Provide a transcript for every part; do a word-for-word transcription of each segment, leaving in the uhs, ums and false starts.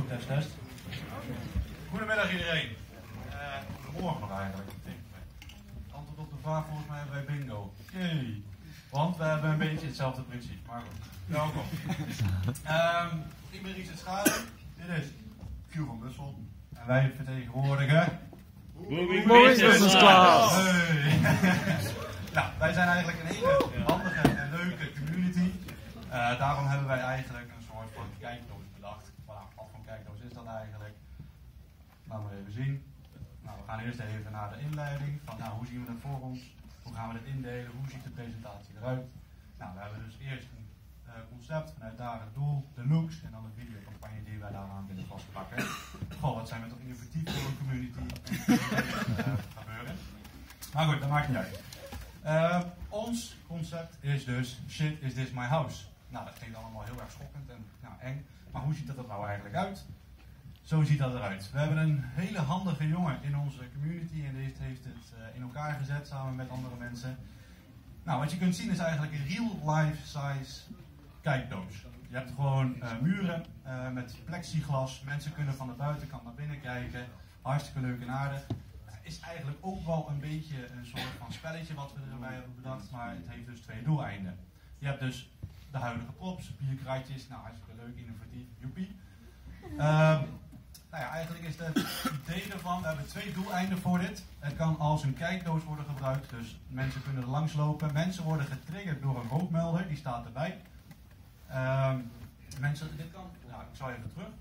Oh, test, test. Goedemiddag iedereen. Uh, goedemorgen nog eigenlijk. Antwoord op de vraag, volgens mij hebben wij bingo. Yay. Want we hebben een beetje hetzelfde principe, maar goed. Welkom. Um, ik ben Richard Schade. Dit is Q van Bussel. En wij vertegenwoordigen... Moving Business Class! Hey. Nou, wij zijn eigenlijk een hele handige en leuke community. Uh, daarom hebben wij eigenlijk een soort van kijkdoos bedacht. Voilà, wat voor kijkdoos is dat eigenlijk? Laten we even zien. Nou, we gaan eerst even naar de inleiding. Van, nou, hoe zien we dat voor ons? Hoe gaan we dit indelen? Hoe ziet de presentatie eruit? Nou, we hebben dus eerst een uh, concept, vanuit daar het doel, de looks en dan de videocampagne die wij daaraan willen vastpakken. Goh, wat zijn we toch innovatief voor een community uh, gebeuren. Maar goed, dat maakt niet uit. Uh, ons concept is dus, shit, is this my house? Nou, dat klinkt allemaal heel erg schokkend en nou, eng. Maar hoe ziet dat er nou eigenlijk uit? Zo ziet dat eruit. We hebben een hele handige jongen in onze community en deze heeft het uh, in elkaar gezet samen met andere mensen. Nou, wat je kunt zien is eigenlijk een real-life size kijkdoos. Je hebt gewoon uh, muren uh, met plexiglas. Mensen kunnen van de buitenkant naar binnen kijken. Hartstikke leuk en aardig. Is eigenlijk ook wel een beetje een soort van spelletje wat we erbij hebben bedacht, maar het heeft dus twee doeleinden. Je hebt dus de huidige props, bierkratjes, nou hartstikke leuk, innovatief, joepie. Uh, nou ja, eigenlijk is het idee ervan, we hebben twee doeleinden voor dit. Het kan als een kijkdoos worden gebruikt, dus mensen kunnen er langs lopen. Mensen worden getriggerd door een rookmelder, die staat erbij. Uh, mensen, dit kan, nou ik zal even terug.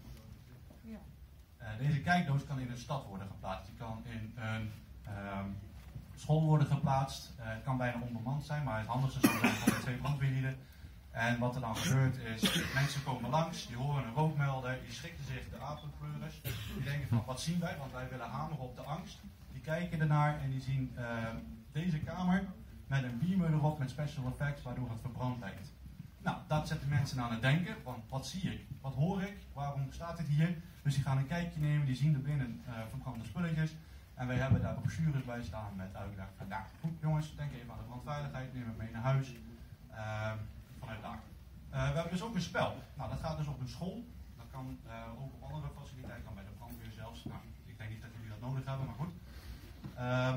Uh, deze kijkdoos kan in een stad worden geplaatst. Die kan in een um, school worden geplaatst. Uh, het kan bijna onbemand zijn, maar het handigste zou zijn van de twee brandweerlieden. En wat er dan gebeurt is, mensen komen langs, die horen een rookmelder, die schrikken zich de apenpleuris. Die denken van, wat zien wij? Want wij willen hameren op de angst. Die kijken ernaar en die zien uh, deze kamer met een beamer erop met special effects, waardoor het verbrand lijkt. Nou, dat zet de mensen aan het denken, want wat zie ik? Wat hoor ik? Waarom staat dit hier? Dus die gaan een kijkje nemen, die zien er binnen uh, verbrande spulletjes. En wij hebben daar brochures bij staan met uitleg van, nou goed jongens, denk even aan de brandveiligheid, neem het mee naar huis. Uh, vanuit daar. Uh, we hebben dus ook een spel. Nou, dat gaat dus op een school. Dat kan uh, ook op andere faciliteiten, kan bij de brandweer zelfs. Nou, ik denk niet dat jullie dat nodig hebben, maar goed. Uh,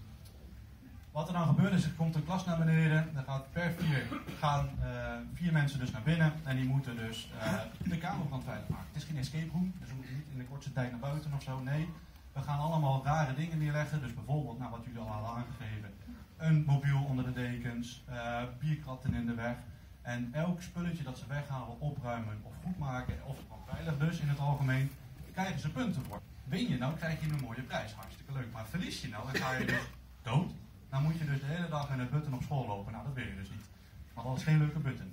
Wat er dan gebeurt is, er komt een klas naar beneden, er gaat per vier gaan uh, vier mensen dus naar binnen en die moeten dus uh, de kamer brandveilig maken. Het is geen escape room, dus we moeten niet in de kortste tijd naar buiten of zo, nee. We gaan allemaal rare dingen neerleggen, dus bijvoorbeeld, nou, wat jullie al hadden aangegeven, een mobiel onder de dekens, uh, bierkratten in de weg. En elk spulletje dat ze weghalen, opruimen of goed maken, of brandveilig dus in het algemeen, krijgen ze punten voor. Win je nou, krijg je een mooie prijs, hartstikke leuk. Maar verlies je nou, dan ga je dus dood. Dan moet je dus de hele dag met een button op school lopen. Nou, dat wil je dus niet. Maar dat is geen leuke button.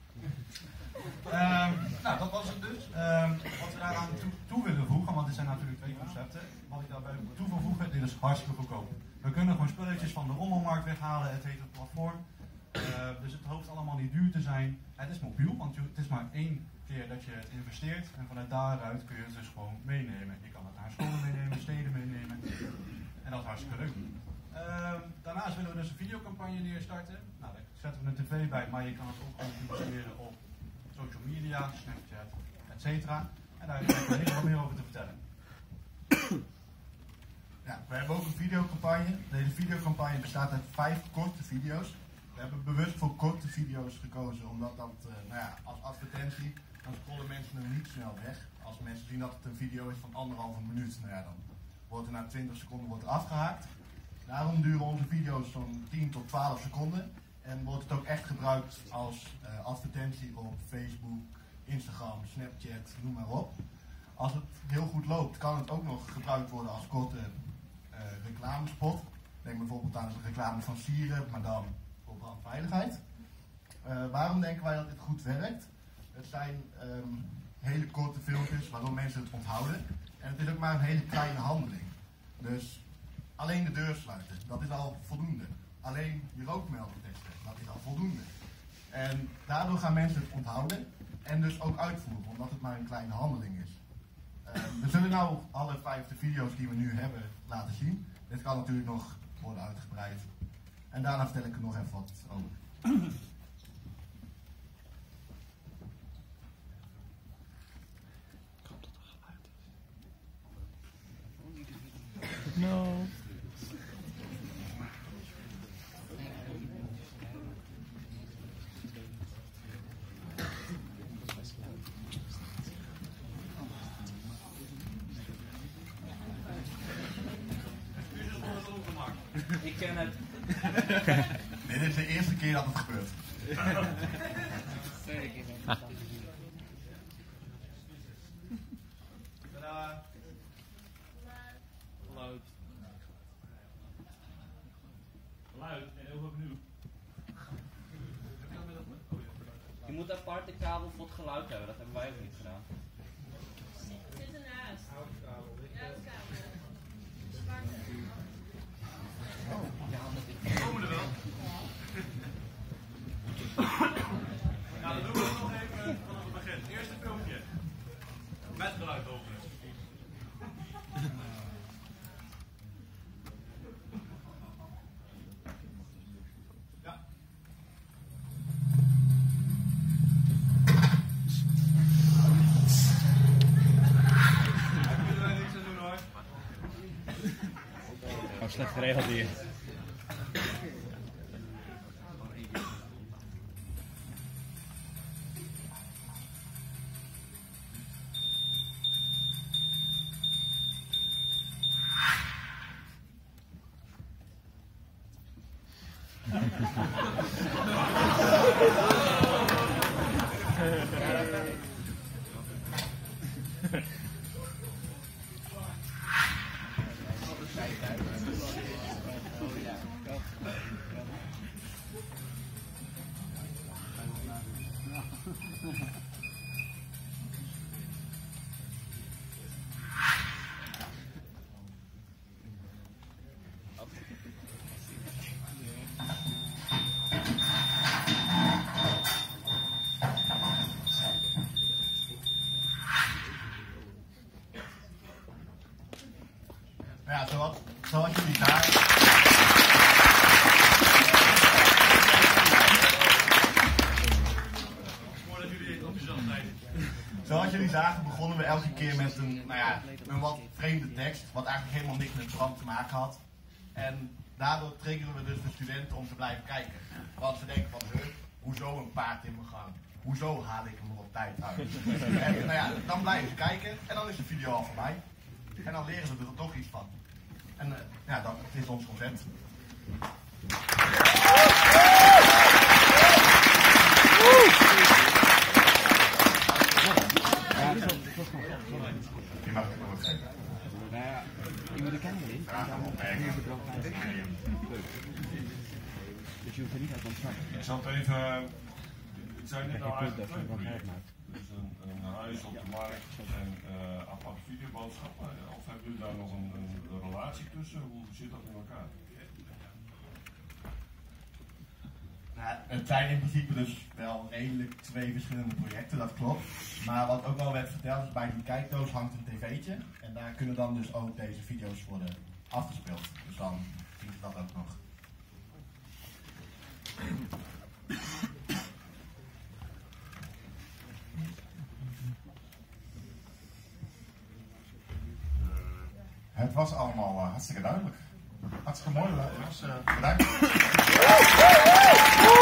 Um, nou, dat was het dus. Um, wat we daaraan toe, toe willen voegen, want dit zijn natuurlijk twee concepten. Wat ik daarbij moet toe wil voegen, dit is hartstikke goedkoop. We kunnen gewoon spulletjes van de rommelmarkt weghalen. Het heet een platform. Uh, dus het hoeft allemaal niet duur te zijn. Het is mobiel, want je, het is maar één keer dat je het investeert. En vanuit daaruit kun je het dus gewoon meenemen. Je kan het naar scholen meenemen, steden meenemen. En dat is hartstikke leuk. Uh, daarnaast willen we dus een videocampagne neerstarten. Nou, daar zetten we een tv bij, maar je kan het ook publiceren op social media, Snapchat, et cetera. En daar heb ik er heel meer over te vertellen. Ja, we hebben ook een videocampagne. Deze videocampagne bestaat uit vijf korte video's. We hebben bewust voor korte video's gekozen, omdat dat, uh, nou ja, als advertentie, dan scrollen mensen er niet snel weg. Als mensen zien dat het een video is van anderhalve minuut, nou ja, dan wordt er na twintig seconden wordt er afgehaakt. Daarom duren onze video's zo'n tien tot twaalf seconden en wordt het ook echt gebruikt als uh, advertentie op Facebook, Instagram, Snapchat, noem maar op. Als het heel goed loopt, kan het ook nog gebruikt worden als korte uh, reclamespot. Denk bijvoorbeeld aan de reclame van Sieren, maar dan voor brandveiligheid. Uh, waarom denken wij dat dit goed werkt? Het zijn um, hele korte filmpjes waardoor mensen het onthouden. En het is ook maar een hele kleine handeling. Dus alleen de deur sluiten, dat is al voldoende. Alleen je rookmelder testen, dat is al voldoende. En daardoor gaan mensen het onthouden en dus ook uitvoeren, omdat het maar een kleine handeling is. Uh, we zullen nou alle vijf de video's die we nu hebben laten zien. Dit kan natuurlijk nog worden uitgebreid. En daarna vertel ik er nog even wat over. Dit is de eerste keer dat het gebeurt. Tadaa. Geluid. Geluid en heel opnieuw. Je moet apart de kabel voor het geluid hebben, dat hebben wij ook niet gedaan. Zit ernaast. Ja, dat is kabel. Zwarte. We komen er wel. Nou, dan doen we het nog even vanaf het begin. Eerste filmpje. Met geluid over. Ja. Daar kunnen wij niks aan doen hoor. Oh, slecht geregeld hier. Ja, zoals, zoals jullie zagen. Voordat jullie enthousiast zijn. Zoals jullie zagen begonnen we elke keer met een, nou ja, een wat vreemde tekst, wat eigenlijk helemaal niks met het brand te maken had. En daardoor triggeren we dus de studenten om te blijven kijken. Want ze denken van, huh, hoezo een paard in mijn gang? Hoezo haal ik hem er op tijd uit? En nou ja, dan blijven ze kijken en dan is de video al voorbij. En dan leren ze er toch iets van. En uh, ja, dat is ons concept. Je mag het nog zeggen. Nou ja, je moet de camera in. Ja, dan opmerken. Dus je hoeft er niet uit te ontsnappen. Ik zal het even. Het zijn net Je al kunt dat eigenlijk wel twee geld maken. Dus een, een huis op de markt en uh, aparte videoboodschappen. Of hebben jullie daar nog een, een, een relatie tussen? Hoe zit dat in elkaar? Nou, het zijn in principe dus wel redelijk twee verschillende projecten, dat klopt. Maar wat ook wel werd verteld is, bij die kijkdoos hangt een tv'tje. En daar kunnen dan dus ook deze video's worden afgespeeld. Dus dan zie je dat ook nog. Het was allemaal uh, hartstikke duidelijk. Hartstikke mooi, jongens. Uh, bedankt.